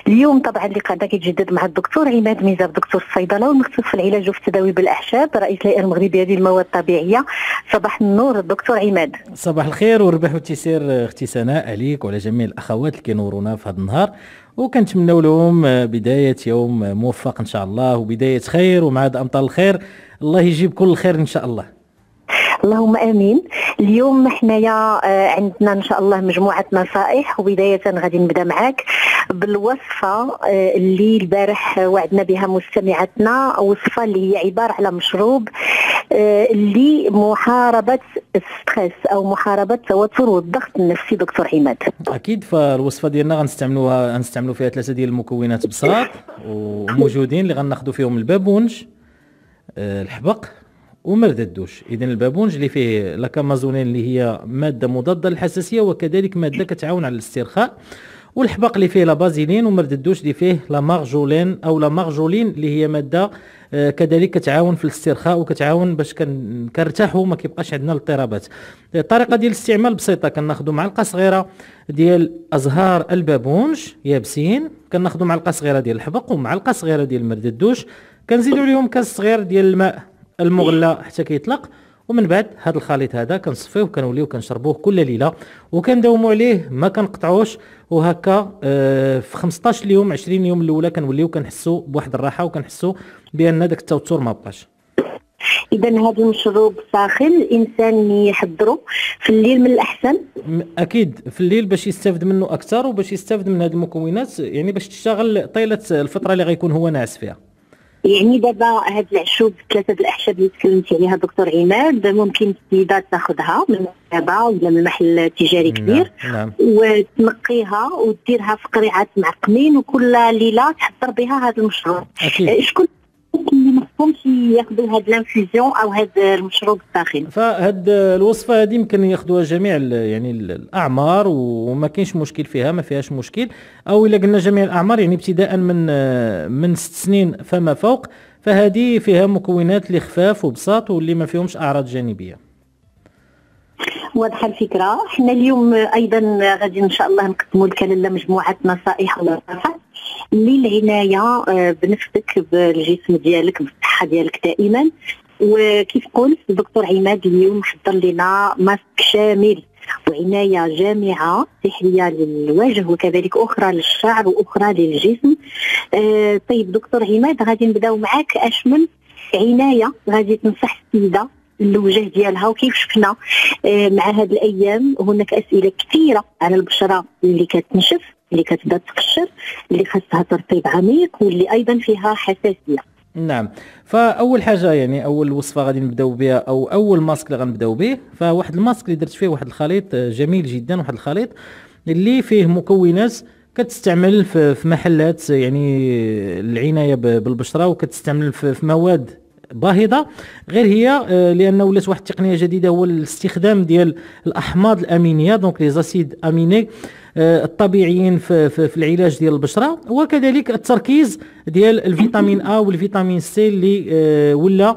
اليوم طبعا اللقاء كيتجدد مع الدكتور عماد ميزاب، دكتور الصيدله والمختص في العلاج وفي التداوي بالاعشاب، رئيس الهيئه المغربيه للمواد الطبيعيه. صباح النور الدكتور عماد. صباح الخير والربح والتيسير اختي سناء عليك وعلى جميع الاخوات اللي كينورونا في هذا النهار، وكنتمنوا لهم بدايه يوم موفق ان شاء الله وبدايه خير ومع هذا امطار الخير. الله يجيب كل خير ان شاء الله. اللهم امين. اليوم حنايا عندنا ان شاء الله مجموعه نصائح، وبدايه غادي نبدا معاك بالوصفه اللي البارح وعدنا بها مستمعاتنا، وصفه اللي هي عباره على مشروب اللي محاربه الستريس او محاربه التوتر والضغط النفسي. دكتور عماد، اكيد فالوصفه ديالنا غنستعملوا فيها 3 ديال المكونات بساط وموجودين اللي غناخذوا فيهم البابونج، الحبق ومرد الدوش. اذا البابونج اللي فيه لاكامازونين اللي هي ماده مضاده للحساسيه وكذلك ماده كتعاون على الاسترخاء، والحبق اللي فيه لا بازيلين، ومرد الدوش اللي فيه لا مارجولين او لا مارجولين اللي هي ماده كذلك كتعاون في الاسترخاء وكتعاون باش كنرتاحوا وما كيبقاش عندنا الاضطرابات. الطريقه ديال الاستعمال بسيطه، كناخذوا معلقه صغيره ديال ازهار البابونج يابسين، كناخذوا معلقه صغيره ديال الحبق ومعلقه صغيره ديال مرد الدوش، كنزيدوا عليهم كاس صغير ديال الماء المغلى حتى كيطلق، ومن بعد هذا الخليط هذا كنصفيه وكنوليو كنشربوه كل ليله وكنداوموا عليه ما كنقطعوش، وهكا في 15 يوم 20 يوم الاولى كنوليو كنحسوا بواحد الراحه وكنحسوا بان داك التوتر ما بقاش. اذا هذا المشروب ساخن الانسان يحضره في الليل من الاحسن. اكيد في الليل باش يستافد منه اكثر وباش يستافد من هذه المكونات، يعني باش تشتغل طيله الفتره اللي غيكون هو ناعس فيها. يعني دابا هاد العشوب 3 الاعشاب اللي تكلمتي عليها دكتور عماد ممكن السيدات تاخذها من المكتبه ولا من محل تجاري كبير. نعم. وتنقيها وديرها في قريعات معقمين، وكل ليله تحضر بها هذا المشروب. شكون اللي مفهومش ياخذوا هاد لانفيزيون او هاد المشروب الساخن؟ فهاد الوصفه هذه يمكن ياخذوها جميع يعني الاعمار وما كاينش مشكل فيها، ما فيهاش مشكل، او الا قلنا جميع الاعمار يعني ابتداء من 6 سنين فما فوق، فهذه فيها مكونات اللي خفاف وبساط واللي ما فيهمش اعراض جانبيه. واضحه الفكره. حنا اليوم ايضا غادي ان شاء الله نقدموا لك مجموعه نصائح ونصائح للعنايه بنفسك بالجسم ديالك بالصحه ديالك دائما. وكيف قلت الدكتور عماد اليوم حضر لنا ماسك شامل وعنايه جامعه صحيه للوجه وكذلك اخرى للشعر واخرى للجسم. طيب دكتور عماد، غادي نبداو معاك اشمل عنايه غادي تنصح السيده الوجه ديالها. وكيف شفنا مع هذه الايام هناك اسئله كثيره على البشره اللي كتنشف، اللي كتبدا تقشر، اللي خاصها ترطيب عميق، واللي ايضا فيها حساسيه. نعم. فاول حاجه يعني اول وصفه غادي نبداو بها او اول ماسك اللي غنبداو به، فواحد الماسك اللي درت فيه واحد الخليط جميل جدا، واحد الخليط اللي فيه مكونات كتستعمل في محلات يعني العنايه بالبشره، وكتستعمل في مواد باهظه غير هي، لانه ولات واحد التقنيه جديده هو الاستخدام ديال الاحماض الامينيه، دونك لي زاسيد اميني الطبيعيين في العلاج ديال البشره، وكذلك التركيز ديال الفيتامين ا والفيتامين سي اللي ولا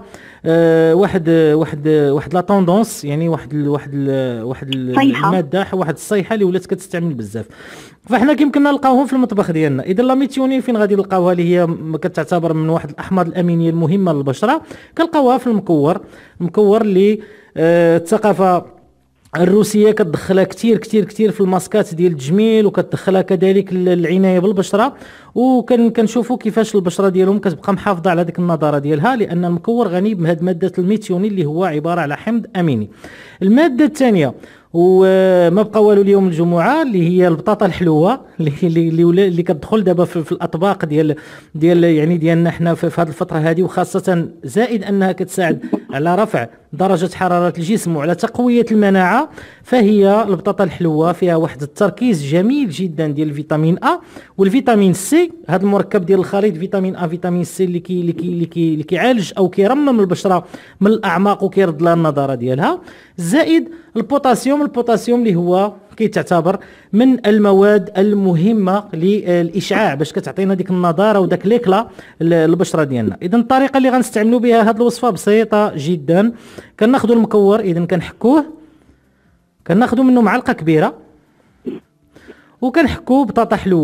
واحد لا توندونس، يعني واحد الماده، واحد الصيحه اللي ولات كتستعمل بزاف. فاحنا كيمكننا نلقاوهم في المطبخ ديالنا. اذا لا ميثيونين فين غادي نلقاوها؟ اللي هي كتعتبر من واحد الاحماض الامينيه المهمه للبشره، كنلقاوها في المكور اللي الثقافه الروسيه كتدخلها كثير كثير كثير في الماسكات ديال التجميل، وكتدخلها كذلك العنايه بالبشره، وكنشوفوا كيفاش البشره ديالهم كتبقى محافظه على ديك النضاره ديالها، لان المكور غني بهذه ماده الميثيونين اللي هو عباره على حمض اميني. الماده الثانيه وما بقى والو اليوم الجمعه اللي هي البطاطا الحلوه اللي كتدخل دابا في الاطباق ديال يعني ديالنا حنا في هذه الفتره هذه، وخاصه زائد انها كتساعد على رفع درجه حراره الجسم وعلى تقويه المناعه. فهي البطاطا الحلوه فيها واحد التركيز جميل جدا ديال الفيتامين ا والفيتامين سي، هذا المركب ديال الخليط فيتامين ا فيتامين سي اللي كيعالج او كيرمم البشره من الاعماق وكيرد لها النضاره ديالها، زائد البوتاسيوم اللي هو كيتعتبر من المواد المهمه للاشعاع باش كتعطينا ديك النضاره وداك ليكلا البشره ديالنا. اذا الطريقه اللي غنستعملوا بها هذه الوصفه بسيطه جدا. كناخذوا المكور، اذا كنحكوه، كناخذوا منه معلقه كبيره وكنحكوا بطاطا حلوه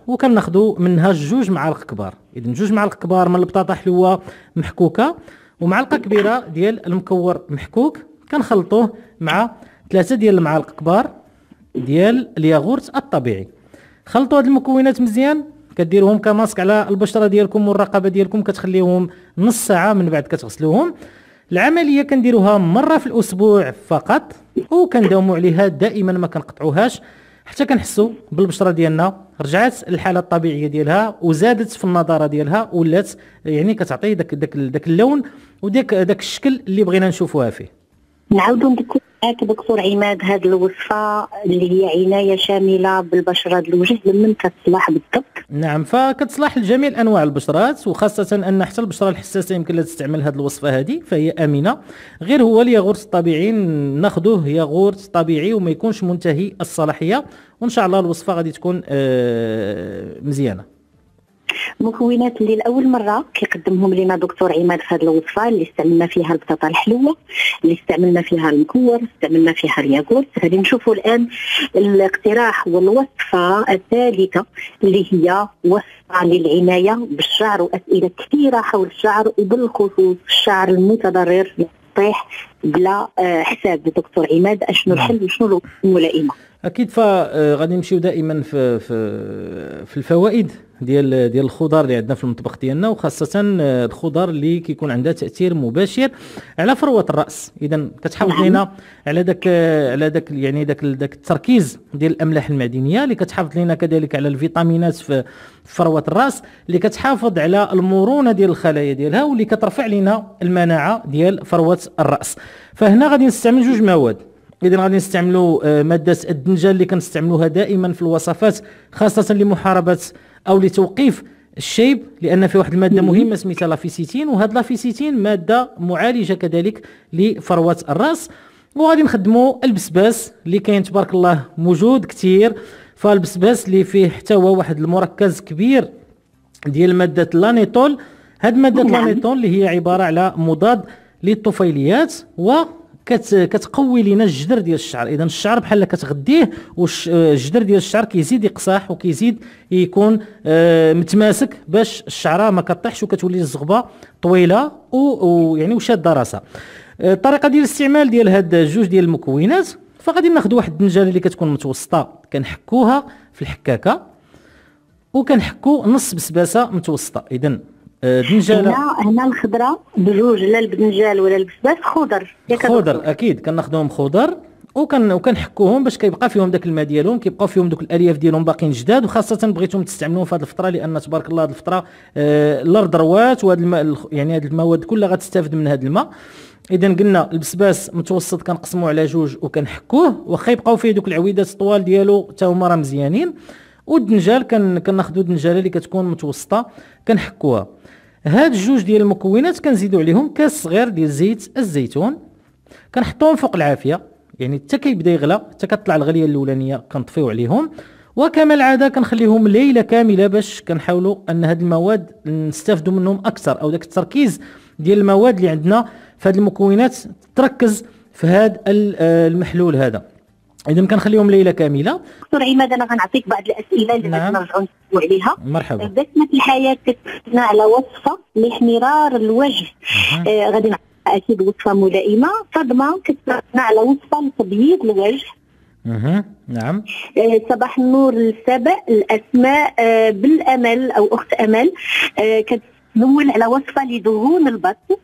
وكناخذوا منها 2 معالق كبار. اذا 2 معالق كبار من البطاطا حلوه محكوكه ومعلقه كبيره ديال المكور محكوك، كنخلطوه مع 3 ديال المعالق كبار ديال الياغورت الطبيعي. خلطوا هاد المكونات مزيان، كديروهم كماسك على البشره ديالكم والرقبه ديالكم، كتخليوهم نص ساعه من بعد كتغسلوهم. العمليه كنديروها مره في الاسبوع فقط، وكنداوموا عليها دائما ما كنقطعوهاش حتى كنحسوا بالبشره ديالنا رجعت للحاله الطبيعيه ديالها وزادت في النضاره ديالها، ولات يعني كتعطي داك اللون وداك الشكل اللي بغينا نشوفوها فيه. نعاودوا نذكر معاك دكتور عماد هذه الوصفه اللي هي عنايه شامله بالبشره ديال الوجه لمن كتصلح بالضبط؟ نعم، فكتصلح لجميع انواع البشرات، وخاصه ان حتى البشره الحساسه يمكن لها تستعمل هذه الوصفه هذه، فهي امنه. غير هو الياغورت الطبيعي ناخذوه ياغورت طبيعي وما يكونش منتهي الصلاحيه، وان شاء الله الوصفه غادي تكون مزيانه. مكونات اللي لاول مره كيقدمهم لنا دكتور عماد في هذه الوصفه اللي استعملنا فيها البطاطا الحلوه، اللي استعملنا فيها المكور، استعملنا فيها الياغورت. غادي نشوفوا الان الاقتراح والوصفه الثالثه اللي هي وصفه للعنايه بالشعر واسئله كثيره حول الشعر، وبالخصوص الشعر المتضرر يطيح بلا حساب. دكتور عماد اشنو الحل وشنو الملائمه؟ اكيد، فغادي نمشيو دائما في الفوائد ديال الخضار اللي عندنا في المطبخ ديالنا، وخاصه الخضار اللي كيكون عندها تاثير مباشر على فروه الراس. اذا كتحافظ لنا على داك يعني داك التركيز ديال الاملاح المعدنيه اللي كتحافظ لنا كذلك على الفيتامينات في فروه الراس، اللي كتحافظ على المرونه ديال الخلايا ديالها، واللي كترفع لنا المناعه ديال فروه الراس. فهنا غادي نستعمل 2 مواد. اذا غادي نستعملوا ماده الدنجال اللي كنستعملوها دائما في الوصفات، خاصه لمحاربه او لتوقيف الشيب، لان فيه واحد الماده مهمه سميتها لافيسيتين، وهاد لافيسيتين ماده معالجه كذلك لفروه الراس. وغادي نخدموا البسباس اللي كاين تبارك الله موجود كثير، فالبسباس اللي فيه حتى هو واحد المركز كبير ديال ماده لانيتول. هاد ماده لانيتول اللي هي عباره على مضاد للطفيليات و كتقوي لنا الجدر ديال الشعر. اذا الشعر بحال كتغديه، والجدر ديال الشعر كيزيد يقصاح وكيزيد يكون متماسك باش الشعره ما كطيحش وكتولي الزغبه طويله ويعني وشاده راسها. الطريقه ديال الاستعمال ديال هاد 2 ديال المكونات، فغادي ناخذ واحد الدنجاله اللي كتكون متوسطه كنحكوها في الحكاكه، وكنحكو نص بسباسه متوسطه. اذا دنجاله هنا الخضره بجوج، لا البدنجال ولا البسباس، خضر اكيد كناخذوهم خضر وكنحكوهم باش كيبقى فيهم داك الماء ديالهم، كيبقاو فيهم دوك الالياف ديالهم باقيين جداد، وخاصه بغيتهم تستعملوهم في هذه الفتره لان تبارك الله هذه الفتره الارض روات، وهذا الماء يعني هذه المواد كلها غتستافد من هذا الماء. اذا قلنا البسباس متوسط كنقسموه على 2 وكنحكوه، واخا يبقاو فيه دوك العويدات الطوال ديالو حتى هما راه مزيانين. والدنجال كناخذوا دنجاله اللي كتكون متوسطه كنحكوها. هاد 2 ديال المكونات كنزيدوا عليهم كاس صغير ديال زيت الزيتون، كنحطوهم فوق العافيه، يعني حتى كيبدا يغلى، حتى كتطلع الغليه الاولانيه كنطفيو عليهم. وكما العاده كنخليهم ليله كامله باش كنحاولوا ان هاد المواد نستافدوا منهم اكثر، او داك التركيز ديال المواد اللي عندنا في هاد المكونات تركز في هاد المحلول هذا. اذا كنخليهم ليله كامله. دكتور عماد انا غنعطيك بعض الاسئله اللي غادي نرجعوا نسولوا عليها. مرحبا. بسمة الحياه كتبنا على وصفه لاحمرار الوجه. غادي نعطيك اكيد وصفه ملائمه. فاطمه كتبنا على وصفه لتبييض الوجه. نعم. صباح النور للسبع. الاسماء بالامل او اخت امل كتدون على وصفه لدهون البطن.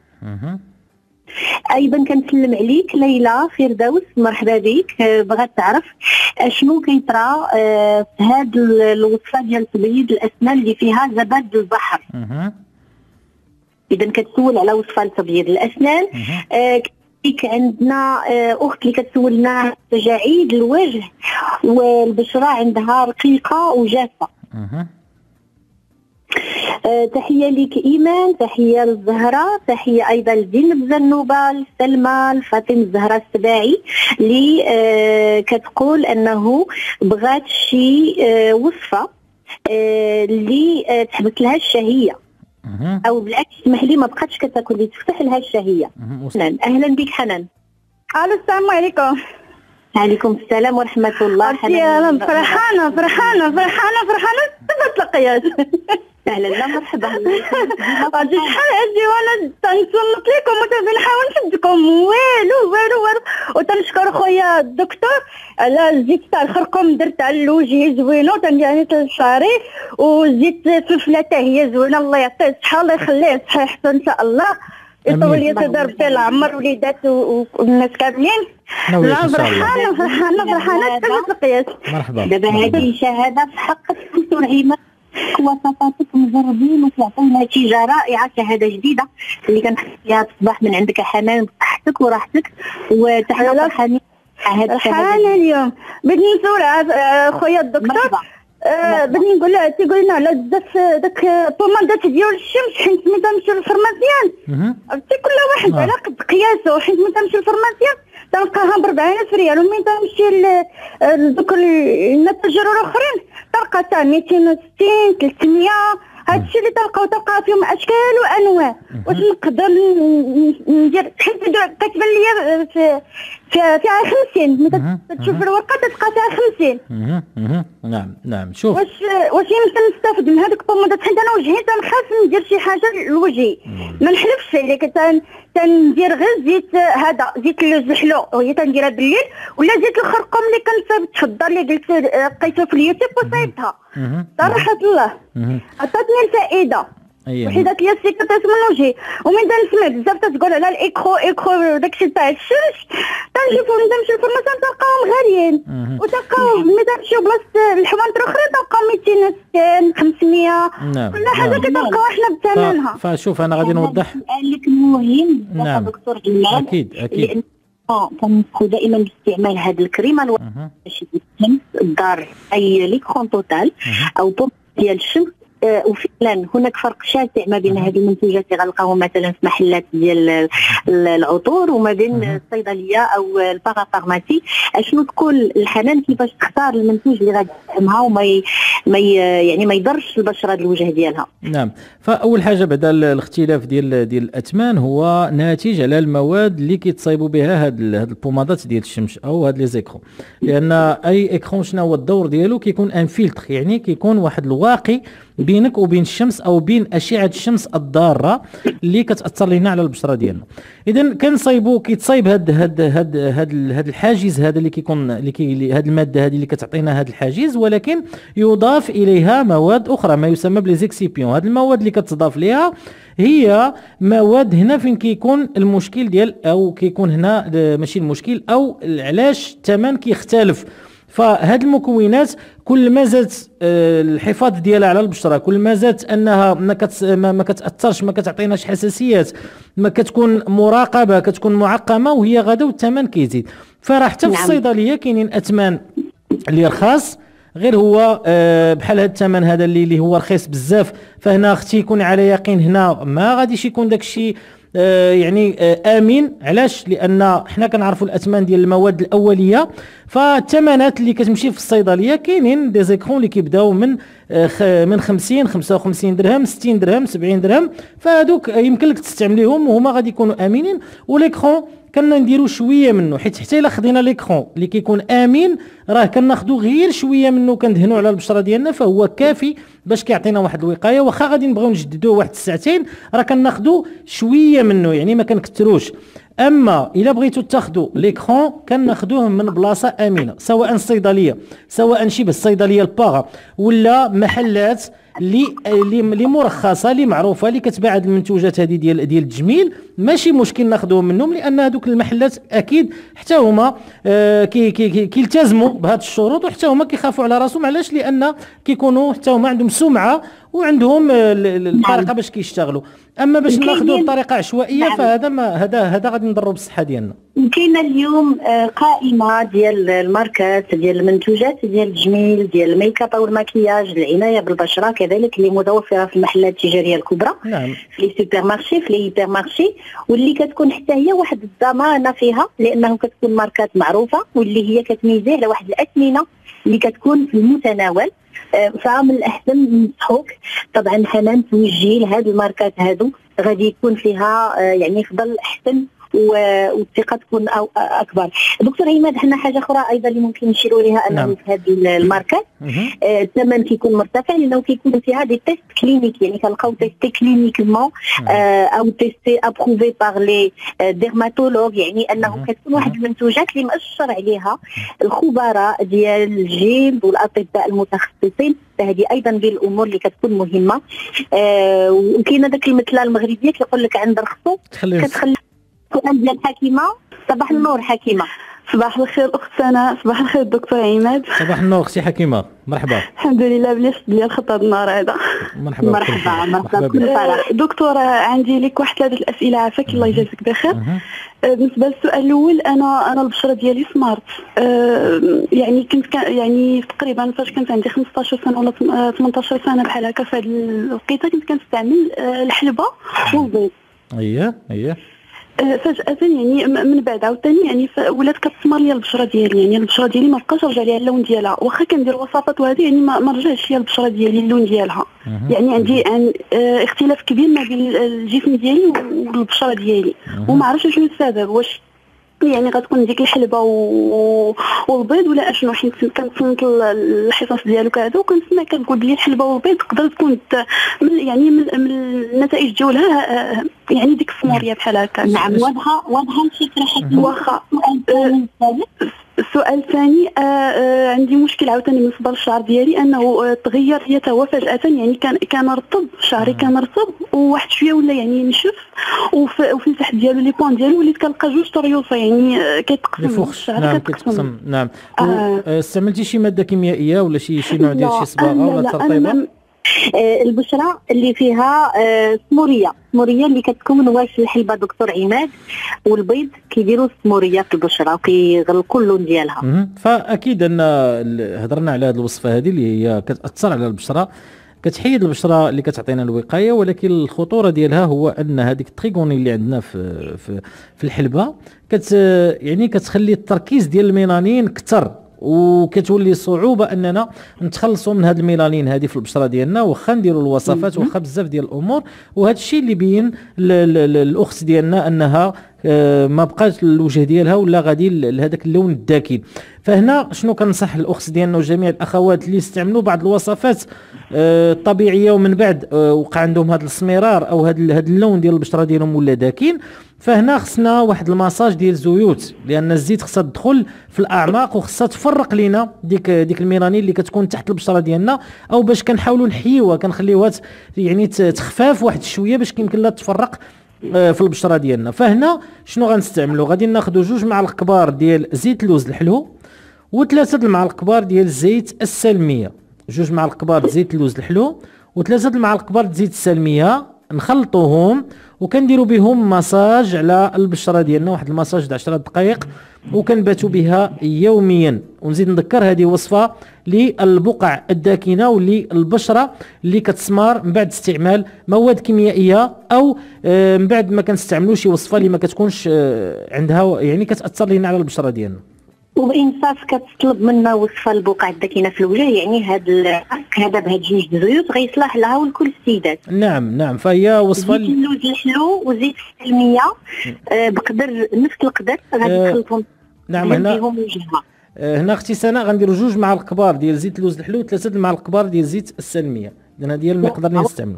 ايضا كنسلم عليك ليلى فردوس، مرحبا بك. بغات تعرف شنو كيطرا في هذه الوصفه ديال تبييض الاسنان اللي فيها زبد البحر. اذا كتسول على وصفه لتبييض الاسنان. عندنا اخت اللي كتسولنا تجاعيد الوجه والبشره عندها رقيقه وجافه. تحيه لك ايمان، تحيه للزهره، تحيه ايضا لزينب زنوبه، لسلمى، لفاطمه الزهراء السباعي اللي كتقول انه بغات شي وصفه اللي تحبس لها الشهيه، او بالعكس اسمح لي ما بقاتش كتاكل اللي تفتح لها الشهيه. اهلا بك حنان. الو السلام عليكم. عليكم السلام ورحمه الله. انا فرحانه فرحانه فرحانه فرحانه تلقيات. اهلا لا مرحبا. غادي شحال هادي وانا تنصنت لكم وتنحاول نشدكم والو وتنشكر خويا الدكتور على الزيت تاع الخرقوم درت على الوجه زوينه وتنجاني شعري وزيت فلفله حتى هي زوينه. الله يعطيه الصحه الله يخليه صحيح ان شاء الله يطول يد ربي العمر وليدات والناس كاملين. فرحانه فرحانه تلقيات. مرحبا. دابا هذه شهاده في حق الدكتور عماد وصفاتك مجربين وتعطينا نتيجه رائعه. شهاده جديده اللي كنحكيها الصباح من عندك حنان بصحتك وراحتك وتحيه فرحانين. فرحانه اليوم. بدي نسول خويا الدكتور بدي نقول له تيقول لنا على بزاف داك البومادات ديال الشمس حيت ملي تمشيو للفرماسيان عرفتي كل واحد على قد قياسه. حيت ملي تمشي للفرماسيان تلقاها ب40 ريال ومين تمشي لدوك النتاجر الاخرين تلقى حتى 260 300. هادشي اللي تلقاو فيهم اشكال وانواع. واش نقدر ندير حيت كتبان ليا فيها 50 ملي تشوف الورقه تلقى فيها 50. نعم شوف واش يمكن نستافد من هذوك البومادات حيت انا وجهي تنخاف ندير شي حاجه لوجهي ما نحلفش عليك. تندير غير زيت هذا زيت اللوز الحلو وهي تنديرها بالليل ولا زيت الخرقوم اللي كنت في الدار اللي قلت لقيته في اليوتيوب وصايبتها صراحه الله عطاتني الفائده. وحيدات لي السيكاتات من وجهي. ومن تنسمع بزاف تتقول على الايكرو داكشي تاع الشمس تنشوفو ملي تمشيو للفرماسيون تلقاوهم غاليين وتلقاو ملي تمشيو بلاصه الحوانت الاخرين تلقاو 260 500 كل حاجه كتلقاوها حنا بثمنها. فشوف انا غادي نوضح لك المهم دكتور جمال. اكيد كننصحوا دائما باستعمال هذا الكريمه باش الشمس الدار اي ليكرون توتال او بوم ديال الشمس. وفعلا هناك فرق شاسع ما بين هذه المنتوجات اللي غنلقاوهم مثلا في محلات ديال العطور وما بين الصيدليه او البارافارماسي. اشنو تكون الحنان كيفاش تختار المنتوج اللي غادي تفهمها وما يعني ما يضرش البشره الوجه ديالها. نعم. فاول حاجه بعد الاختلاف ديال الاثمان هو ناتج على المواد اللي كيتصايبوا بها هاد البومادات ديال الشمس او هاد لي زيكرون. لان اي اكرون شنو هو الدور ديالو؟ كيكون ان فلتر يعني كيكون واحد الواقي بينك وبين الشمس او بين اشعه الشمس الضاره اللي كتاثر لنا على البشره ديالنا. اذا كيتصايب هاد الحاجز هذا اللي كيكون هاد الماده هذه اللي كتعطينا هاد الحاجز ولكن يضاف اليها مواد اخرى ما يسمى بليزيكسيبيون. هاد المواد اللي كتضاف ليها هي مواد هنا فين كيكون المشكل ديال او كيكون هنا ماشي المشكل او علاش الثمن كيختلف. فهاد المكونات كل ما زادت الحفاظ ديالها على البشره كل ما زادت انها ما كتاثرش ما كتعطيناش حساسيات ما كتكون مراقبه كتكون معقمه وهي غدا والثمن كيزيد. فراه حتى في الصيدليه كاينين اثمان اللي رخاص غير هو بحال هذا الثمن هذا اللي هو رخيص بزاف. فهنا اختي يكون على يقين هنا ما غاديش يكون داك الشيء يعني امين. علاش؟ لان حنا كنعرفوا الاثمان ديال المواد الاوليه. فالثمنات اللي كتمشي في الصيدليه كاينين دي زيكرون اللي كيبداو من 50 55 درهم 60 درهم 70 درهم. فهذوك يمكن لك تستعمليهم وهما غادي يكونوا امنين. وليكرون كنا نديروا شويه منه حيت حتى الا خدينا ليكرون اللي كيكون امين راه كناخذوا غير شويه منه كندهنوا على البشره ديالنا فهو كافي باش كيعطينا واحد الوقايه. واخا غادي نبغيو نجددوه واحد الساعتين راه كناخذوا شويه منه يعني ما كنكثروش. اما الا بغيتوا تاخذوا ليكرون كناخذوه من بلاصه امنه سواء الصيدليه سواء شبه الصيدليه الباغا ولا محلات اللي مرخصه اللي معروفه اللي كتباع هذه المنتوجات هذه ديال التجميل ماشي مشكل ناخذوهم منهم. لان هذوك المحلات اكيد حتى هما كيلتزموا بهذه الشروط وحتى هما كيخافوا على راسهم. علاش؟ لان كيكونوا حتى هما عندهم سمعه وعندهم الطريقه باش كيشتغلوا. اما باش ناخذوه بطريقه عشوائيه فهذا ما هذا غادي نضروا بالصحه ديالنا. كاينه اليوم قائمه ديال الماركات ديال المنتوجات ديال التجميل ديال الميك اب والمكياج العنايه بالبشره كذلك اللي متوفره في المحلات التجاريه الكبرى في لي سوبر مارشي في لي هيبر مارشي واللي كتكون حتى هي واحد الضمانه فيها لانه كتكون ماركات معروفه واللي هي كتميزي على واحد الاثمنه اللي كتكون في المتناول. فمن الاحسن ننصحوك طبعا حنان توجهي لهاد الماركات هادو غادي يكون فيها يعني افضل احسن والثقه تكون اكبر. دكتور عماد، حنا حاجه اخرى ايضا اللي ممكن نشيروا لها انه في هذه الماركات الثمن كيكون مرتفع لانه كيكون فيها دي تيست كلينيك، يعني كنلقاو تيست كلينيكمون او تيست ابروفي باغ لي ديرماتولوج، يعني انه كتكون واحد المنتوجات اللي مأشر عليها الخبراء ديال الجلد والاطباء المتخصصين. هذه ايضا من الامور اللي كتكون مهمه. وكاينه داك المثله المغربيه كيقول لك عند رخصو كتخلي. السؤال ديال حكيمه. صباح النور حكيمه. صباح الخير اخت سناء. صباح الخير دكتور عماد. صباح النور اختي حكيمه، مرحبا. الحمد لله بلي شد لي الخط هذا النهار هذا. مرحبا مرحبا بكل فرح. دكتور عندي لك واحد 3 الاسئله عافاك الله يجازيك بخير. بالنسبه للسؤال الاول، انا البشره ديالي سمارت. يعني كنت يعني تقريبا فاش كنت عندي 15 سنه ولا 18 سنه بحال هكا، في هذه الوقيته كنت كنستعمل الحلبه والبيض. اييه فجأة يعني من بعد عاوتاني يعني ولات كتسمر لي البشره ديالي، يعني البشره ديالي ما بقاش رجع ليها اللون ديالها، واخا كندير وصفات وهذه يعني ما رجعش ليا البشره ديالي اللون ديالها. يعني عندي اختلاف كبير ما بين الجسم ديالي والبشره ديالي، وما عرفتش شنو السبب. واش يعني غتكون ديك الحلبه والبيض ولا اشنو؟ حيت كنتصنت الحصص ديالو كذا، وكنسمع كنقول بلي الحلبه والبيض تقدر تكون يعني من النتائج ديالها يعني ديك السموريه بحال هكا. نعم واضحه الفكره حكيمه. واخا السؤال الثاني، عندي مشكل عاوتاني بالنسبه للشعر ديالي، انه تغير يتهوى فجاه، يعني كان رطب شعري، كان رطب وواحد شويه ولا يعني نشف، وفي التحت ديالو لي بوان ديالو وليت كنلقى جوج طريوفه يعني كيتقسم الشعر. نعم كيتقسم. نعم. استعملتي شي ماده كيميائيه ولا شي نوع ديال شي صباغه ولا ترطيبه؟ البشره اللي فيها سموريه اللي كتكون واش الحلبه دكتور عماد والبيض كيديروا سموريه في البشره وكيغلقوا اللون ديالها. فاكيد ان هضرنا على هذه الوصفه هذه اللي هي كتاثر على البشره، كتحيد البشره اللي كتعطينا الوقايه، ولكن الخطوره ديالها هو ان هذيك التريغوني اللي عندنا في الحلبه يعني كتخلي التركيز ديال الميلانين كثر، وكتولي صعوبه اننا نتخلصوا من هذا الميلانين هذه في البشره ديالنا، واخا نديروا الوصفات واخا بزاف ديال الامور. وهذا الشيء اللي بين الاخت ديالنا انها ما بقاش الوجه ديالها ولا غادي لهذاك اللون الداكن. فهنا شنو كنصح الاخت ديالنا وجميع الاخوات اللي استعملوا بعض الوصفات الطبيعيه ومن بعد وقع عندهم هذا السمرار او هذا اللون ديال البشره ديالهم ولا داكن، فهنا خصنا واحد المساج ديال الزيوت، لان الزيت خصها تدخل في الاعماق وخصها تفرق لينا ديك الميلانين اللي كتكون تحت البشره ديالنا، او باش كنحاولوا نحيوها كنخليوها يعني تخفاف واحد شويه باش يمكن لها تفرق في البشره ديالنا. فهنا شنو غنستعملوا؟ غادي ناخذوا 2 معالق كبار ديال زيت اللوز الحلو و3 المعالق كبار ديال زيت السلميه. 2 معالق كبار زيت اللوز الحلو و3 المعالق كبار زيت السلميه، نخلطوهم وكنديروا بهم مساج على البشره ديالنا، واحد المساج د 10 دقائق، وكنباتوا بها يوميا. ونزيد نذكر هذه وصفه للبقع الداكنه وللبشره اللي كتسمار من بعد استعمال مواد كيميائيه، او من بعد ما كنستعملوا شي وصفه اللي ما كتكونش عندها يعني كتاثر لنا على البشره ديالنا. وبانصاف كتطلب منا وصفه البقع الداكنه في الوجه، يعني هذا بهاد 2 الزيوت غيصلح لها ولكل السيدات. نعم فهي وصفه زيت اللوز الحلو وزيت السلميه بقدر نفس القدر غادي تخلطهم. نعم هنا اختي سناء غنديروا 2 معالق كبار ديال زيت اللوز الحلو و3 المعالق كبار ديال زيت السلميه، هذا ديال المقدار اللي نستعملوا.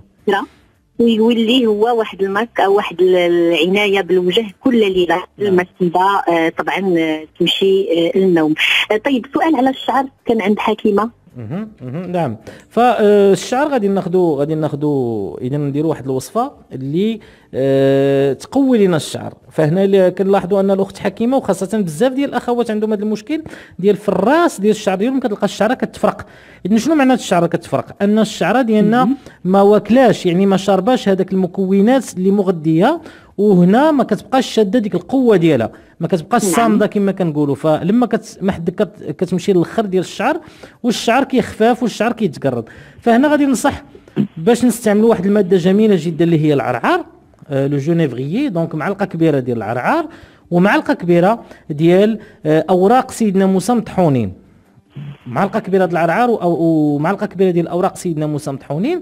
ويولي هو واحد الماسك او واحد العنايه بالوجه كل ليله. المسيده طبعا تمشي للنوم. طيب سؤال على الشعر كان عند حكيمه. نعم فالشعر غادي ناخذوا اذا نديروا واحد الوصفه اللي تقوي لنا الشعر. فهنا كنلاحظوا ان الاخت حكيمه وخاصه بزاف ديال الاخوات عندهم هذا المشكل ديال في الراس ديال الشعر ديالهم، كتلقى الشعره كتفرق. اذا شنو معنات الشعره كتفرق؟ ان الشعره ديالنا ما واكلاش يعني ما شرباش هذاك المكونات اللي مغذيه، وهنا ما كتبقاش شاده ديك القوه ديالها، ما كتبقاش صامده كما كنقولوا. فلما كتمشي للاخر ديال الشعر والشعر كيخفاف والشعر كيتقرض. فهنا غادي ننصح باش نستعملوا واحد الماده جميله جدا اللي هي العرعار، لو جونيفريي. دونك معلقه كبيره ديال العرعار ومعلقه كبيره ديال اوراق سيدنا موسى مطحونين. معلقه كبيره ديال العرعار ومعلقه كبيره ديال اوراق سيدنا موسى مطحونين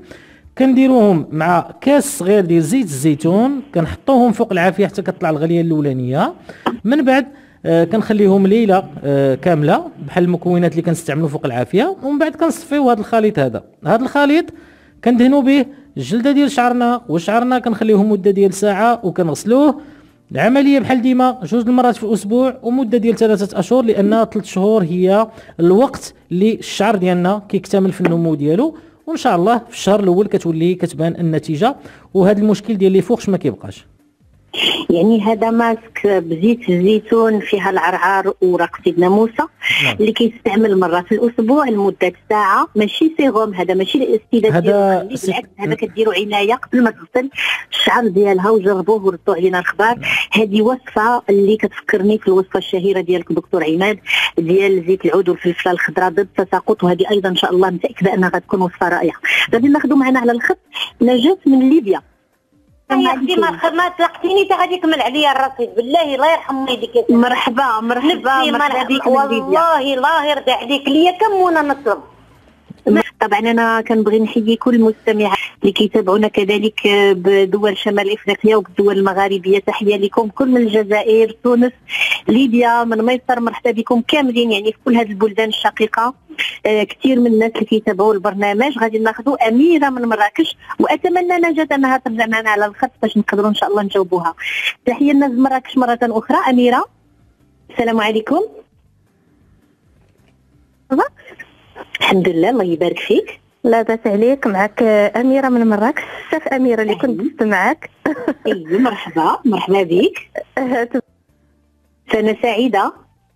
كنديروهم مع كاس صغير ديال زيت الزيتون، كنحطوهم فوق العافيه حتى كتطلع الغليه الاولانيه. من بعد كنخليهم ليله كامله بحال المكونات اللي كنستعملوا فوق العافيه، ومن بعد كنصفيو هذا الخليط. هذا الخليط كندهنوا به الجلده ديال شعرنا، وشعرنا كنخليوه مده ديال ساعه وكنغسلوه. العمليه بحال ديما 2 المرات في الاسبوع ومده ديال 3 اشهر، لان 3 شهور هي الوقت اللي الشعر ديالنا كيكتمل في النمو ديالو، وان شاء الله في الشهر الاول كتولي كتبان النتيجه، وهذا المشكل ديال اللي فوقش ما كيبقاش. يعني هذا ماسك بزيت الزيتون فيها العرعار ورق سيدنا موسى اللي كيستعمل مره في الاسبوع لمده ساعه، ماشي سيغوم، هذا ماشي الاستدامه ديالو، بالعكس هذا كديروا عنايه قبل ما تغسل الشعر ديالها، وجربوه وردوا علينا الخبار. هذه وصفه اللي كتفكرني في الوصفه الشهيره ديالك دكتور عماد ديال زيت العود والفلفله الخضراء ضد التساقط، وهذه ايضا ان شاء الله متاكده انها غتكون وصفه رائعه. غادي ناخذوا معنا على الخط نجاة من ليبيا. يا اختي ما تلقتيني تا غادي يكمل عليا الرصيد، بالله الله يرحم والديك. مرحبا بك والله الله يرضي عليك، ليا كمونه نطلب. طبعا انا كنبغي نحيي كل المستمعات اللي كيتابعونا كذلك بدول شمال افريقيا وبالدول المغاربيه، تحيه لكم كل من الجزائر، تونس، ليبيا، من مصر، مرحبا بكم كاملين يعني في كل هذه البلدان الشقيقه. كثير من الناس اللي كيتابعوا البرنامج. غادي ناخذوا اميره من مراكش، واتمنى نجاة انها ترجع معنا على الخط باش نقدروا ان شاء الله نجاوبوها. تحيه للناس مراكش مره اخرى. اميره السلام عليكم. الحمد لله الله يبارك فيك. لا باس عليك، معك أميرة من مراكش، شاف أميرة اللي كنت نستمعك. ايوه مرحبا بك. سنة سعيدة.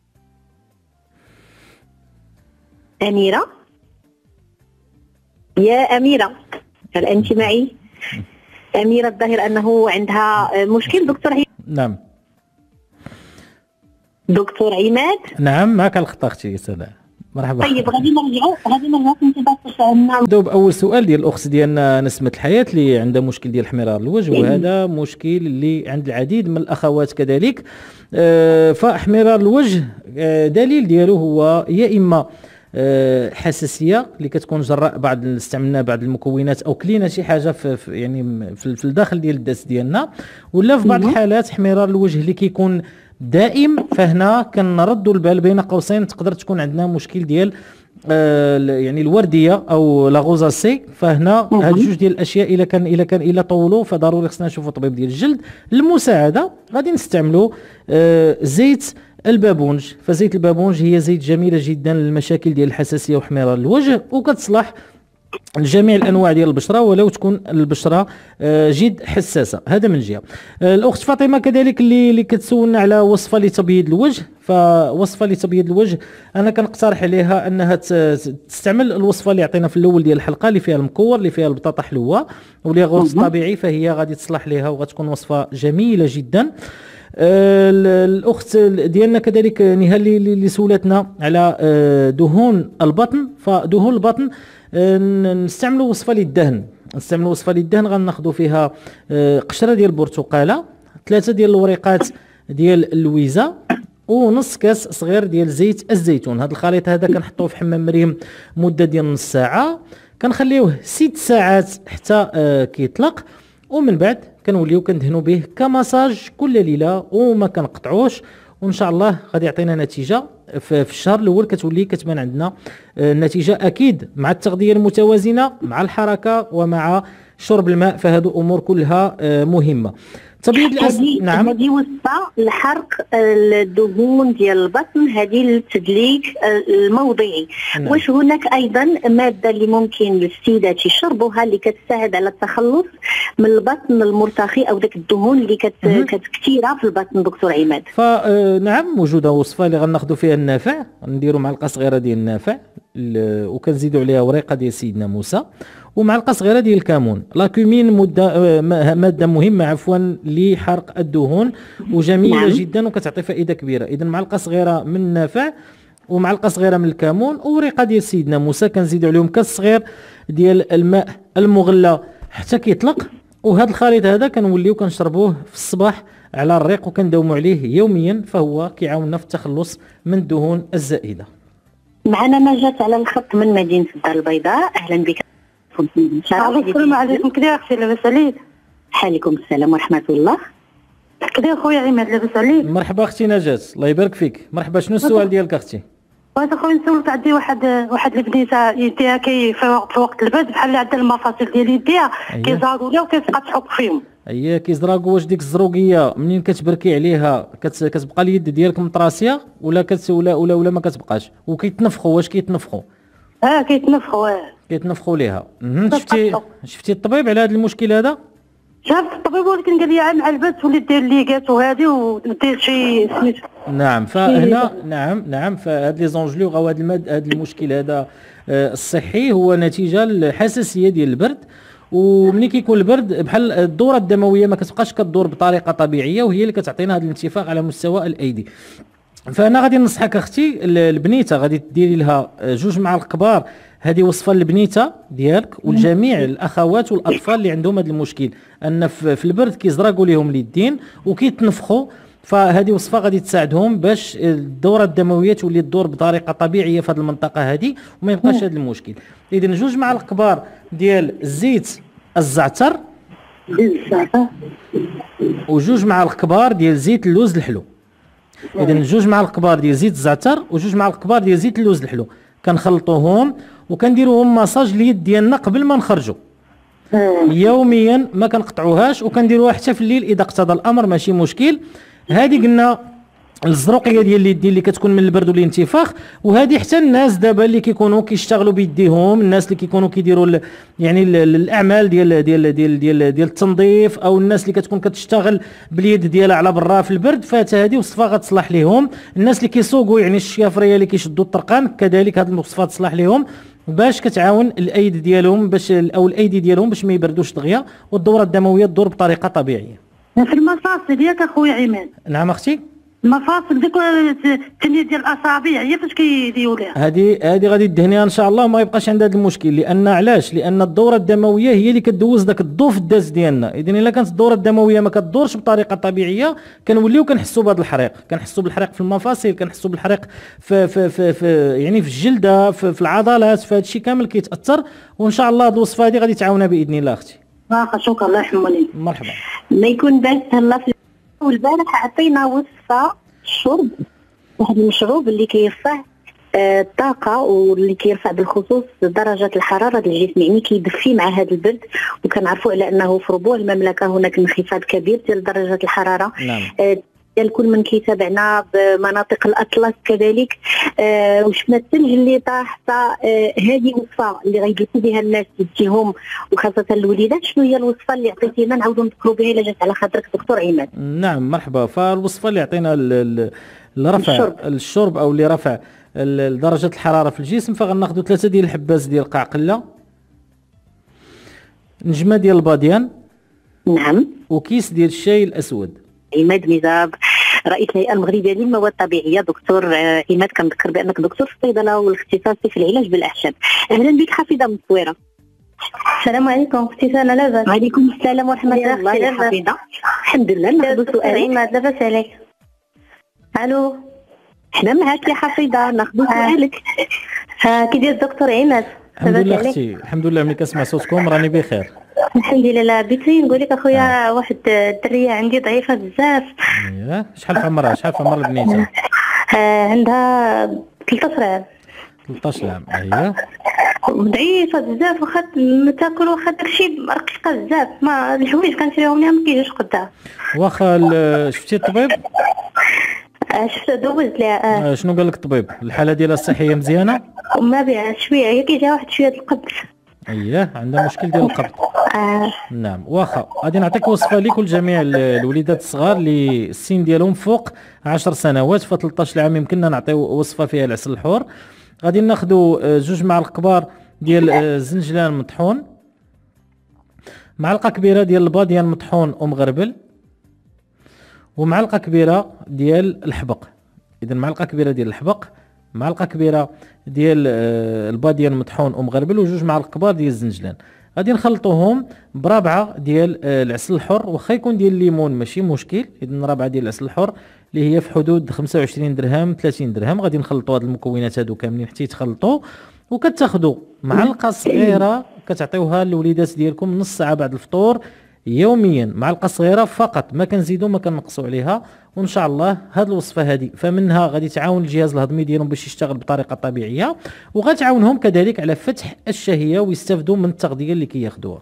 أميرة يا أميرة هل أنت معي؟ أميرة الظاهر أنه عندها مشكل. دكتور نعم دكتور عماد. نعم معك الخط اختي. سلام مرحبا. طيب غادي نرجعوا نبداو باول سؤال ديال الاخت ديالنا نسمة الحياه اللي عندها مشكل ديال احمرار الوجه، وهذا مشكل اللي عند العديد من الاخوات كذلك. فاحمرار الوجه دليل ديالو هو يا اما حساسيه اللي كتكون جراء بعض استعملنا بعض المكونات او كلينا شي حاجه في يعني في الداخل ديال الدس ديالنا، ولا في بعض الحالات احمرار الوجه اللي كيكون دائم. فهنا كنردوا البال بين قوسين تقدر تكون عندنا مشكل ديال يعني الورديه او لا غوزاسي. فهنا هاد جوج ديال الاشياء الا طولوا فضروري خصنا نشوفوا طبيب ديال الجلد. للمساعده غادي نستعملوا زيت البابونج. فزيت البابونج هي زيت جميله جدا للمشاكل ديال الحساسيه واحمرار الوجه، وكتصلح لجميع الانواع ديال البشره ولو تكون البشره جد حساسه. هذا من جهه. الاخت فاطمه كذلك اللي كتسولنا على وصفه لتبييض الوجه. فوصفه لتبييض الوجه انا كنقترح عليها انها تستعمل الوصفه اللي عطينا في الاول ديال الحلقه اللي فيها المكور، اللي فيها البطاطا حلوه واللي غوص طبيعي، فهي غادي تصلح ليها وغتكون وصفه جميله جدا. الاخت ديالنا كذلك نهال اللي سولتنا على دهون البطن. فدهون البطن نستعملوا وصفه للدهن. غناخذوا فيها قشره ديال البرتقاله، 3 ديال الوريقات ديال اللويزه، ونص كاس صغير ديال زيت الزيتون. هذا الخليط هذا كنحطوه في حمام مريم مده ديال نص ساعه، كنخليوه 6 ساعات حتى كيطلق، ومن بعد كنوليو كندهنوا به كمساج كل ليله وما كنقطعوش، وان شاء الله غادي يعطينا نتيجه في الشهر الاول. كتولي كتبان عندنا النتيجه اكيد مع التغذيه المتوازنه مع الحركه ومع شرب الماء، فهذو امور كلها مهمه. نعم هذه وصفه لحرق الدهون ديال البطن، هذه للتدليك الموضعي. نعم. واش هناك ايضا ماده اللي ممكن للسيدات يشربوها اللي كتساعد على التخلص من البطن المرتخي او داك الدهون اللي كتكثيره في البطن دكتور عماد؟ فنعم موجوده وصفه اللي غناخذوا فيها النافع، نديروا معلقه صغيره ديال النافع وكنزيدوا عليها وريقه ديال سيدنا موسى ومعلقه صغيره ديال الكمون. لا كومين ماده مهمه عفوا لحرق الدهون وجميله نعم. جدا وكتعطي فائده كبيره. اذا معلقه صغيره من النافع ومعلقه صغيره من الكمون ووريقه ديال سيدنا موسى، كنزيدوا عليهم كاس صغير ديال الماء المغلى حتى كيطلق. وهذا الخليط هذا كنوليو كنشربوه في الصباح على الريق وكنداوموا عليه يوميا، فهو كيعاوننا في التخلص من الدهون الزائده. معنا نجاة على الخط من مدينه الدار البيضاء. اهلا بك. السلام عليكم. كدا اختي لاباس عليك؟ عليكم السلام ورحمه الله. كدا خويا عماد لاباس عليك؟ مرحبا اختي نجاة، الله يبارك فيك. مرحبا، شنو السؤال ديالك اختي؟ بغيت اخويا نسولك، عندي واحد البنيته يديها في وقت البرد بحال اللي عندها المفاصل ديال يديها كيزاغوا لها وكتبقى تحك فيهم. اييه كيزراقوا. واش ديك الزروقيه منين كتبركي عليها كتبقى اليد ديالك مطراسيه ولا ما كتبقاش؟ وكيتنفخوا، واش كيتنفخوا؟ كيتنفخوا. كيتنفخوا ليها. شفتي الطبيب على هذا المشكل هذا؟ شافت الطبيب ولكن قال لي مع البرد ولي دير ليغات وهذه ودير شي سميتو. نعم، فهنا نعم فهاد لي زونجلوغ او هذا المشكل هذا الصحي هو نتيجه الحساسيه ديال البرد. وملي كيكون البرد بحال الدوره الدمويه ما كتبقاش كدور بطريقه طبيعيه، وهي اللي كتعطينا هذا الانتفاخ على مستوى الايدي. فانا غادي ننصحك اختي البنيته غادي ديري لها 2 معالق كبار. هذه وصفه للبنيته ديالك ولجميع الاخوات والاطفال اللي عندهم هذا المشكل، ان في البرد كيزرقوا لهم اليدين وكيتنفخوا. فهذه وصفه غادي تساعدهم باش الدوره الدمويه تولي تدور بطريقه طبيعيه في هذه المنطقه هذه وما يبقاش هذا المشكل. اذا 2 معالق كبار ديال زيت الزعتر و2 معالق كبار ديال زيت اللوز الحلو. اذا 2 معالق كبار ديال زيت الزعتر و2 معالق كبار ديال زيت اللوز الحلو كنخلطوهم وكنديروهم ماساج اليد ديالنا قبل ما نخرجوا يوميا، ما كنقطعوهاش، وكنديروها حتى في الليل اذا اقتضى الامر ماشي مشكل. هذه قلنا الزروقيه ديال اليد اللي كتكون من البرد والانتفاخ. وهذه حتى الناس دابا اللي كيكونوا كيشتغلوا بيديهم، الناس اللي كيكونوا كيديروا يعني الاعمال ديال التنظيف، او الناس اللي كتكون كتشتغل باليد ديالها على برا في البرد، فات هذه وصفه غتصلح لهم. الناس اللي كيسوقوا يعني الشيافريه اللي كيشدوا الطرقان كذلك هذه الوصفه تصلح لهم باش كتعاون الايد ديالهم الايدي ديالهم باش ما يبردوش دغيا والدوره الدمويه تدور بطريقه طبيعيه. في المفاصل ياك اخويا عماد؟ نعم اختي. المفاصل ديك الثانيه ديال الاصابع هي فاش كيديروا لها هذه غادي تدهنيها ان شاء الله وما يبقاش عندها هذا المشكل. لان علاش؟ لان الدوره الدمويه هي اللي كدوز داك الضو في الداز ديالنا. اذا الا كانت الدوره الدمويه ما كتدورش بطريقه طبيعيه كنوليو كنحسوا بهذا الحريق، كنحسوا بالحريق في المفاصل، كنحسوا بالحريق في يعني في الجلده، في العضلات، فهذا الشيء كامل كيتاثر. وان شاء الله هذه الوصفه هذه غادي تعاوننا باذن الله اختي. شكرا الله يحموني. مرحبا. ما يكون باس هلا في والبارح عطينا وصفه شرب، واحد المشروب اللي كيرفع الطاقه واللي كيرفع بالخصوص درجه الحراره الجسم، يعني كيدفي مع هذا البرد. وكنعرفوا على انه في ربوع المملكه هناك انخفاض كبير ديال درجه الحراره. نعم. ديال كل من كيتابعنا بمناطق الاطلس كذلك، وشفنا الثلج اللي طاح. هذه وصفه اللي غيجلسوا بها الناس يديهم وخاصه الوليدات. شنو هي الوصفه اللي عطيتينا نعاودوا نذكروا بها الا جات على خاطرك دكتور عماد؟ نعم مرحبا. فالوصفه اللي عطينا لرفع الشرب او لرفع درجه الحراره في الجسم، فغناخذوا 3 ديال الحباز ديال القعقله، نجمه ديال الباديان، نعم، وكيس ديال الشاي الاسود. عماد ميزاب رئيس الهيئه المغربيه للمواد الطبيعيه. دكتور عماد، كنذكر بانك دكتور في الصيدله والاختصاصي في العلاج بالاعشاب. اهلا بك حفيظه من الصويره. السلام عليكم اختي سنه. لاباس؟ وعليكم السلام ورحمه الله يا حفيظه. الحمد لله. ناخذ سؤالك. عماد لاباس عليك؟ الو، حنا معاك يا حفيظه، ناخذ سؤالك. كي داير الدكتور عماد؟ الحمد لله اختي، الحمد لله. ملي كنسمع صوتكم راني بخير الحمد لله. بغيت نقول لك اخويا واحد الدريه عندي ضعيفه بزاف. شحال في عمرها؟ شحال في عمر البنيته؟ عندها 13 عام. 13 عام. اييه ضعيفه بزاف، واخا تاكل واخا داكشي رقيقه بزاف، ما الحوايج كنشريهم لها ما كيجوش قدها. واخا شفتي الطبيب؟ شفت دوزت لها. شنو قال لك الطبيب؟ الحاله ديالها الصحيه مزيانه؟ ما بها شويه، هي كيجيها واحد شويه القبض. اييه عندها مشكل ديال القبض. نعم. واخا غادي نعطيك وصفه ليك ولجميع الوليدات الصغار اللي السن ديالهم فوق 10 سنوات. ف 13 عام يمكننا نعطيو وصفه فيها العسل الحور. غادي ناخذوا 2 معالق كبار ديال الزنجلان مطحون، معلقه كبيره ديال الباديان مطحون ومغربل، ومعلقه كبيره ديال الحبق. اذا معلقه كبيره ديال الحبق، معلقه كبيره ديال الباديان مطحون ومغربل، و2 معالق كبار ديال الزنجلان. غادي نخلطوهم بربعه ديال العسل الحر، واخا يكون ديال الليمون ماشي مشكل. اذا ربعه ديال العسل الحر اللي هي في حدود 25 درهم 30 درهم. غادي نخلطوا هاد المكونات هادو كاملين حتى يتخلطوا، وكتاخذوا معلقه صغيره كتعطيوها للوليدات ديالكم نص ساعه بعد الفطور يوميا، معلقه صغيره فقط، ما كنزيدوا ما كنقصوا عليها. وان شاء الله هذه الوصفه هذه فمنها غادي تعاون الجهاز الهضمي ديالهم باش يشتغل بطريقه طبيعيه، وغتعاونهم كذلك على فتح الشهيه ويستافدوا من التغذيه اللي كياخذوها.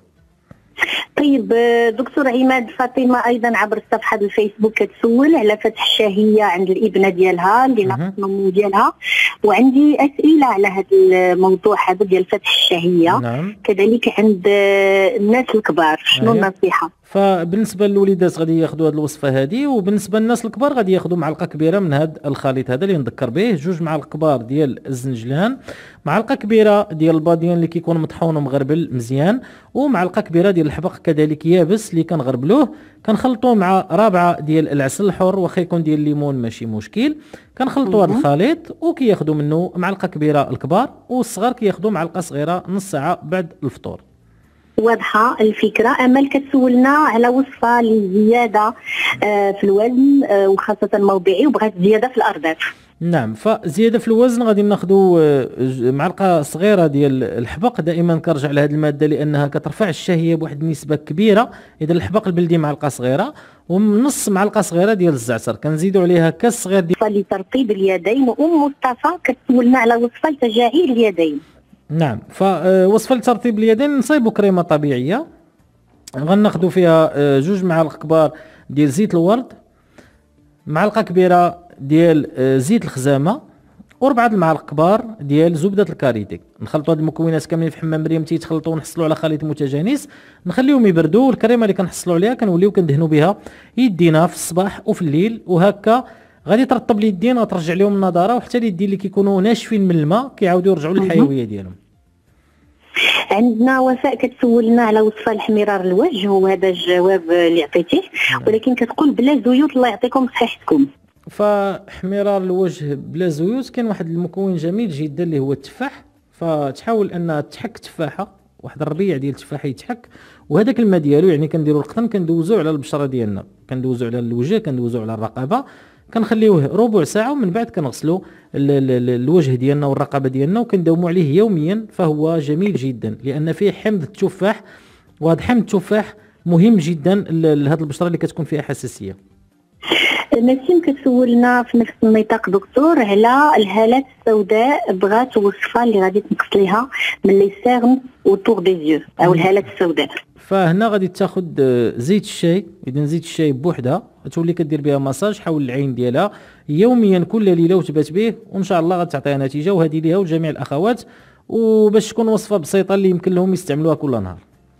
طيب دكتور عماد، فاطمه ايضا عبر صفحه الفيسبوك كتسول على فتح الشهيه عند الابنه ديالها اللي ناقص النمو ديالها، وعندي اسئله على هذا الموضوع هذا ديال فتح الشهيه. نعم. كذلك عند الناس الكبار شنو النصيحه؟ فبالنسبه للوليدات غادي ياخذوا هذه الوصفه هذه، وبالنسبه للناس الكبار غادي ياخذوا معلقه كبيره من هذا الخليط هذا اللي نذكر به، 2 معالق كبار ديال الزنجلان، معلقه كبيره ديال الباديان اللي كيكون مطحون ومغربل مزيان، ومعلقه كبيره ديال الحبق كذلك يابس اللي كنغربلوه، كنخلطوه مع رابعه ديال العسل الحر واخا يكون ديال الليمون ماشي مشكل. كنخلطوا هذا الخليط وكياخذوا منه معلقه كبيره الكبار، والصغار كياخذوا معلقه صغيره نص ساعه بعد الفطور. واضحه الفكره. امل كتسولنا على وصفه للزياده في الوزن وخاصه موضعي، وبغات زياده في الارداف. نعم، فزياده في الوزن غادي ناخذوا معلقه صغيره ديال الحبق. دائما كنرجع لهذه الماده لانها كترفع الشهيه بواحد النسبه كبيره. اذا الحبق البلدي معلقه صغيره، ونص معلقه صغيره ديال الزعتر، كنزيدوا عليها كاس صغير ديال لترطيب اليدين. وام مصطفى كتسولنا على وصفه لتجاعيد اليدين. نعم، فوصفه لترطيب اليدين نصايبوا كريمه طبيعيه غناخذوا فيها 2 معالق كبار ديال زيت الورد، معلقه كبيره ديال زيت الخزامه، و4 المعالق كبار ديال زبده الكاريتي. نخلطوا هاد المكونات كاملين في حمام مريم تيتخلطوا ونحصلوا على خليط متجانس، نخليهم يبردوا. الكريمه اللي كنحصلوا عليها كنوليو كندهنوا بها يدينا في الصباح وفي الليل، وهكا غادي ترطب اليدين وترجع لهم النضاره، وحتى اليدين اللي كيكونوا ناشفين من الماء كيعاودوا يرجعوا للحيويه ديالهم. عندنا وفاء كتسولنا على وصفه لحمرار الوجه، وهذا الجواب اللي عطيتيه، ولكن كتقول بلا زيوت الله يعطيكم صحتكم. فحمرار الوجه بلا زيوت كاين واحد المكون جميل جدا اللي هو التفاح، فتحاول انها تحك تفاحه، واحد الربيع ديال التفاح يتحك، وهذاك الماء ديالو يعني كنديروا القطن كندوزو على البشره ديالنا، كندوزو على الوجه، كندوزو على الرقبه، كنخليوه ربع ساعه، ومن بعد كنغسلوا الوجه ديالنا والرقبه ديالنا وكنداوموا عليه يوميا. فهو جميل جدا لان فيه حمض التفاح، وهذا حمض التفاح مهم جدا لهذه البشره اللي كتكون فيها حساسيه. نسيم كتسولنا في نفس النطاق دكتور على الهالات السوداء، بغات وصفه اللي غادي تنقص ليها من لي سيرم وطور دي زيو او الهالات السوداء. فهنا غادي تاخذ زيت الشاي. اذا زيت الشاي بوحده تولي كدير بها مساج حول العين ديالها يوميا كل ليله وتبات به، وان شاء الله غتعطيها نتيجه. وهذه ليها وجميع الاخوات، وباش تكون وصفه بسيطه اللي يمكن لهم يستعملوها كل نهار.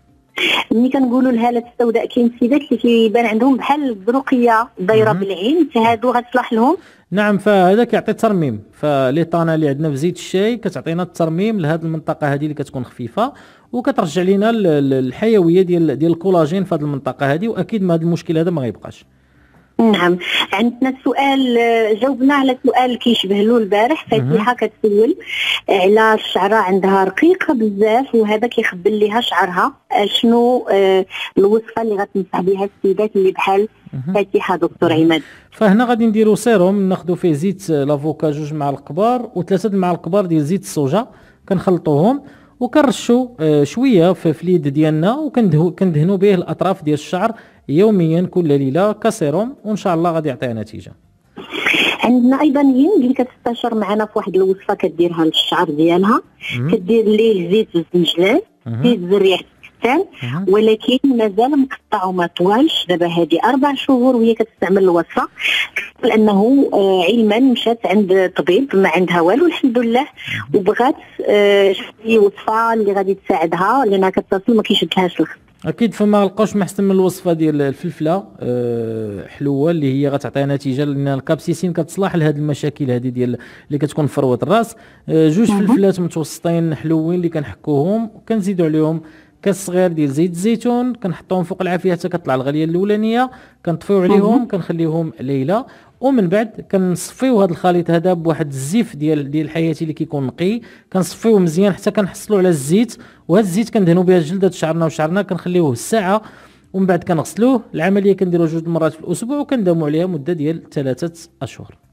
ملي كنقولوا الهالات السوداء كاين سيدات اللي كيبان عندهم بحال البروقيه دايره بالعين، هادو غتصلح لهم؟ نعم، فهذا كيعطي ترميم. فليطانا اللي عندنا في زيت الشاي كتعطينا الترميم لهذه المنطقه هذه اللي كتكون خفيفه، وكترجع لنا الحيويه ديال الكولاجين في هذه المنطقه هذه، واكيد ما هذا المشكل هذا ما غيبقاش. نعم، عندنا سؤال جاوبنا على سؤال كيشبه له البارح. فاتحه كتسول على الشعره عندها رقيقه بزاف وهذا كيخبل ليها شعرها، شنو الوصفه اللي غتنصح بها السيدات اللي بحال فاتحه دكتور عماد؟ فهنا غادي نديروا سيروم، ناخذوا فيه زيت لافوكا 2 معالق كبار و3 المعالق كبار ديال زيت الصوجا، كنخلطوهم وكنرشوا شويه في اليد ديالنا، وكندهنوا به الاطراف ديال الشعر يوميا كل ليله كسيروم، وان شاء الله غادي يعطيها نتيجه. عندنا ايضا هند اللي كتستشر معنا في واحد الوصفه كديرها للشعر ديالها، كدير ليه زيت الزنجلان، زيت زريعه الكتان، ولكن مازال مقطع وما طوالش. دابا هذه 4 شهور وهي كتستعمل الوصفه، لانه علما مشات عند طبيب ما عندها والو الحمد لله، وبغات شي وصفه اللي غادي تساعدها لانها كتصل ما كيشدهاش الخط. اكيد فما لقاوش ما احسن من الوصفه ديال الفلفله حلوه اللي هي غتعطيها نتيجه، لان الكابسيسين كتصلح لهذه المشاكل هذه ديال اللي كتكون في فروه الراس. 2 فلفلات متوسطين حلوين اللي كنحكوهم، وكنزيدوا عليهم كاس صغير ديال زيت الزيتون، كنحطوهم فوق العافيه حتى كتطلع الغليه الاولانيه، كنطفيو عليهم كنخليهم ليله، ومن بعد كنصفيو هذا الخليط هذا بواحد الزيف ديال حياتي اللي كيكون نقي، كنصفيوه مزيان حتى كنحصلوا على الزيت، وهذا الزيت كندهنوا به جلده شعرنا وشعرنا، كنخليوه ساعه ومن بعد كنغسلوه. العمليه كنديروا 2 مرات في الاسبوع وكنداوموا عليها مده ديال 3 اشهر.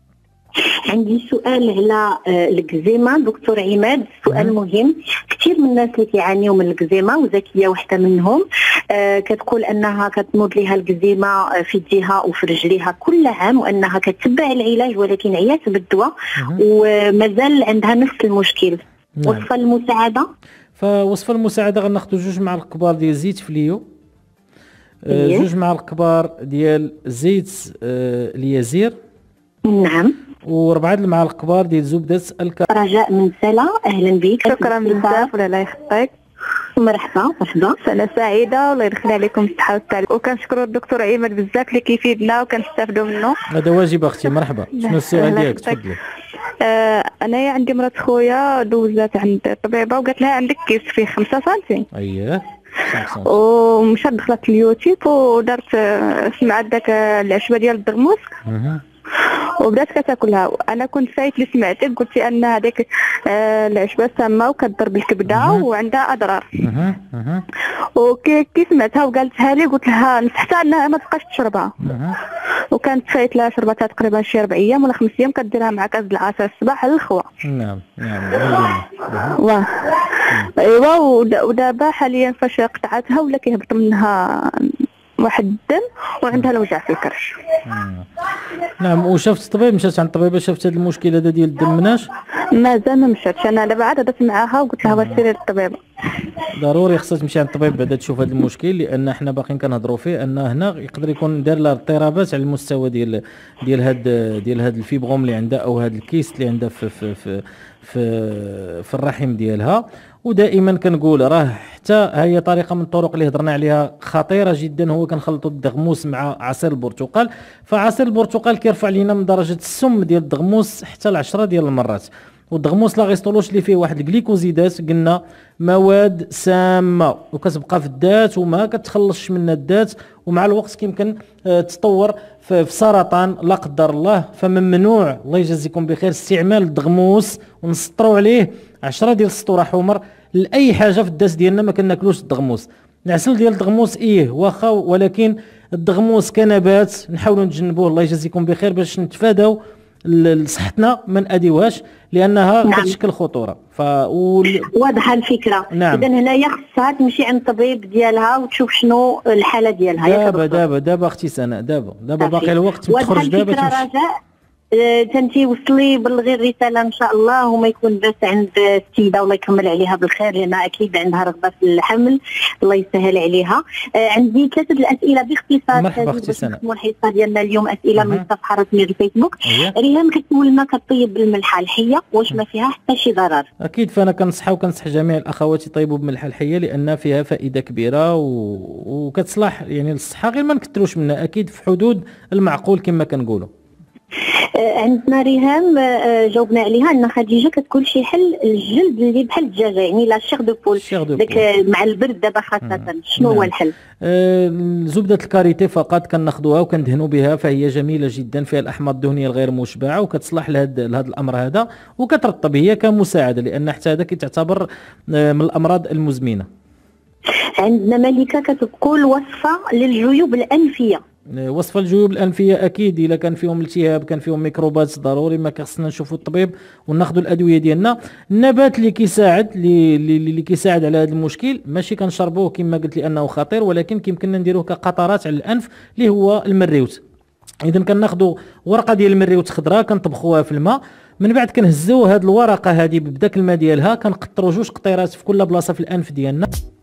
عندي سؤال على الكزيما دكتور عماد. سؤال مهم. كثير من الناس اللي كيعانيوا من الكزيما وزكيه وحده منهم كتقول انها كتنوض لها الكزيما في يديها وفي رجليها كل عام، وانها كتبع العلاج ولكن عيات بالدواء ومازال عندها نفس المشكل. وصفه المساعده؟ فوصفه المساعده غناخذوا 2 معالق كبار ديال زيت فليو، 2 معالق كبار ديال زيت اليازير، نعم، و4 المعالق كبار ديال زبده رجاء من سلا. اهلا بك. شكرا بزاف ولا الله يخطيك. مرحبا مرحبا. سنة سعيدة والله يدخل عليكم الصحة والسعادة، وكنشكروا الدكتور عماد بزاف اللي كيفيدنا وكنستافدوا منه. هذا واجب اختي. مرحبا. شنو السؤال ديالك؟ تفضلي. انايا عندي مرات خويا دوزات عند الطبيبة وقالت لها عندك كيس فيه 5 سنتيم. اييه. ومشات دخلت اليوتيوب ودارت سمعت داك العشبة ديال الدغموس وبدات كتاكلها. انا كنت فايت اللي سمعتك قلتي ان هذيك العشبه سامه وكضر بالكبده وعندها اضرار. وكي سمعتها وقالتها لي قلت لها نصحتها انها ما تبقاش تشربها. وكانت فايت لها شربتها تقريبا شي 4 ايام ولا 5 ايام، كديرها مع كاس العصير الصباح للخوا. نعم نعم. واه ايوا. ودابا حاليا فاش قطعتها ولا كيهبط منها واحد الدم وعندها الوجع في الكرش. نعم. وشافت الطبيب؟ مشات عند الطبيبه شافت هذا المشكل هذا ديال الدم مناش؟ مازال ما مشاتش. انا دابا عاد هضرت معاها وقلت لها واش سيري للطبيبه. ضروري خصها تمشي عند الطبيب بعدا تشوف هذا المشكل، لان حنا باقيين كنهضروا فيه ان هنا يقدر يكون دار لها اضطرابات على المستوى ديال هاد الفيبروم اللي عندها او هاد الكيس اللي عندها في الرحم ديالها. ودائما كنقول راه حتى هي طريقه من الطرق اللي هضرنا عليها خطيره جدا، هو كنخلطوا الدغموس مع عصير البرتقال. فعصير البرتقال كيرفع لينا من درجه السم ديال الدغموس حتى ل10 ديال المرات. والدغموس لاغيستولوش اللي فيه واحد الجليكوزيدات قلنا مواد سامه وكتبقى في الذات وما كتخلصش منها الذات، ومع الوقت كيمكن تطور في سرطان لا قدر الله. فممنوع الله يجازيكم بخير استعمال الدغموس ونسطروا عليه 10 ديال السطور حمر لاي حاجه في الداس ديالنا. ما كناكلوش الدغموس. العسل ديال الدغموس واخا، ولكن الدغموس كنبات نحاولوا نتجنبوه الله يجازيكم بخير باش نتفاداو لصحتنا ما ناديوهاش لانها نعم. كتشكل خطوره. واضحه الفكره. نعم. اذا هنايا خصها تمشي عند الطبيب ديالها وتشوف شنو الحاله ديالها. دابا اختي سناء دابا باقي الوقت تخرج دابا تمشي. رجاء تنتي وصلي بلغي الرساله ان شاء الله وما يكون بس عند السيده والله يكمل عليها بالخير لان اكيد عندها رغبه في الحمل الله يسهل عليها. عندي 3 الاسئله باختصار. مرحبا اختي سناء. الحصه ديالنا اليوم اسئله من الصفحه الرسميه الفيسبوك. ريهام كتقول لنا كطيب بالملحه الحيه واش ما فيها حتى شي ضرر؟ اكيد. فانا كنصح جميع الاخوات يطيبوا بالملحه الحيه لان فيها فائده كبيره وكتصلح يعني للصحه، غير ما نكثروش منها اكيد في حدود المعقول كما كنقولوا. عندنا ريهام جاوبنا عليها ان خديجه كتقول شي حل الجلد اللي بحال الدجاجه يعني لا شيغ دو بول داك مع البرد دابا خاصه شنو هو الحل؟ زبده الكاريتي فقط كناخذوها وكندهنوا بها، فهي جميله جدا فيها الاحماض الدهنيه الغير مشبعه وكتصلح لهذا الامر هذا وكترطب هي كمساعده لان حتى هذا كيتعتبر من الامراض المزمنه. عندنا ملكه كتقول وصفه للجيوب الانفيه. وصفه الجيوب الانفيه اكيد الا كان فيهم التهاب كان فيهم ميكروبات ضروري ما خصنا نشوفوا الطبيب وناخذوا الادويه ديالنا. النبات اللي كيساعد على هذا المشكل ماشي كنشربوه كما قلت لانه خطير، ولكن كيمكننا نديروه كقطرات على الانف اللي هو المريوت. اذا كناخذوا ورقه ديال المريوت خضراء كنطبخوها في الماء، من بعد كنهزوا هذه الورقه هذه بداك الماء ديالها كنقطروا 2 قطيرات في كل بلاصه في الانف ديالنا.